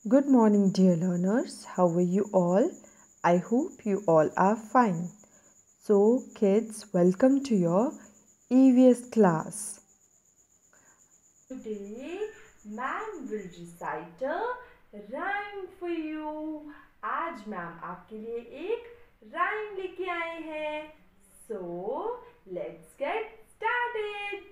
Good morning, dear learners. How are you all? I hope you all are fine. So, kids, welcome to your EVS class. Today, ma'am will recite a rhyme for you. आज ma'am आपके लिए एक rhyme लेके आए हैं. So, let's get started.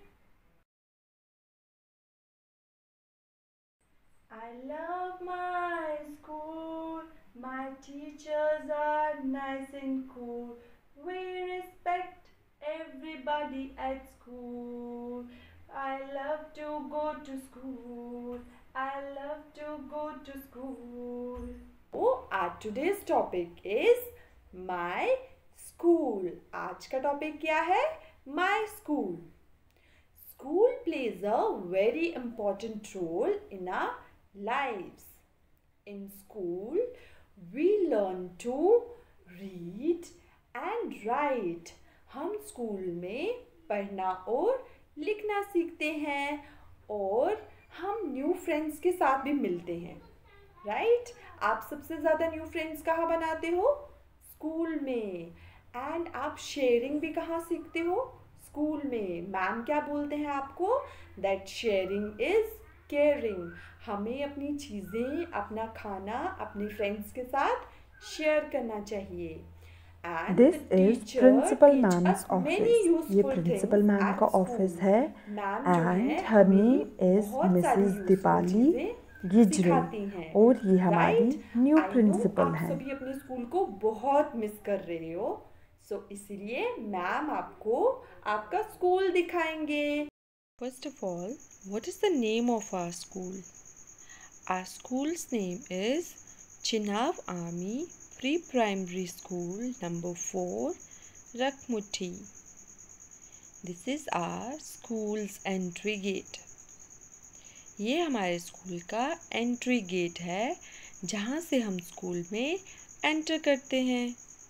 I love my school. My teachers are nice and cool. We respect everybody at school. I love to go to school. I love to go to school. Oh, our today's topic is my school. आज का topic क्या है? My school. School plays a very important role in our lives. In school, we learn to read and write. हम school में पढ़ना और लिखना सीखते हैं और हम न्यू फ्रेंड्स के साथ भी मिलते हैं. राइट? आप सबसे ज़्यादा न्यू फ्रेंड्स कहाँ बनाते हो? स्कूल में. एंड आप शेयरिंग भी कहाँ सीखते हो? स्कूल में. मैम क्या बोलते हैं आपको? That sharing is caring. हमें अपनी चीज़ें, अपना खाना अपने फ्रेंड्स के साथ शेयर करना चाहिए. This is Principal Ma'am's office. ये Principal Ma'am का ऑफिस है and her name is Mrs. Deepali गिजरे और ये हमारी न्यू प्रिंसिपल है. आप सभी अपने स्कूल को बहुत मिस कर रहे हो. सो इसलिए मैम आपको आपका स्कूल दिखाएंगे. First of all, what is the name of our school? Our school's name is Chinav Army Pre-Primary School number 4, Rakmuthi. This is our school's entry gate. ये हमारे स्कूल का एंट्री गेट है जहाँ से हम स्कूल में enter करते हैं.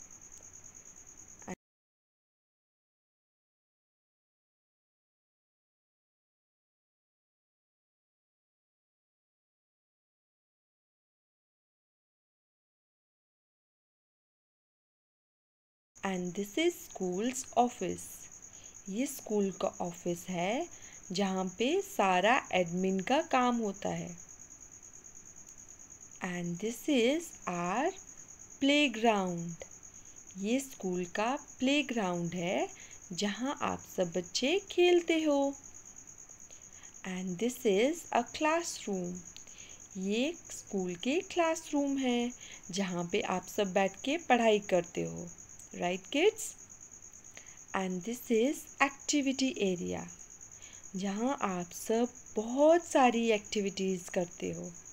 And this is school's office. ये स्कूल का ऑफिस है जहाँ पे सारा एडमिन का काम होता है. And this is our playground. ये स्कूल का प्लेग्राउंड है जहाँ आप सब बच्चे खेलते हो. And this is a classroom. ये स्कूल के क्लासरूम है जहाँ पे आप सब बैठ के पढ़ाई करते हो. Right kids? And this is activity area जहाँ आप सब बहुत सारी एक्टिविटीज़ करते हो.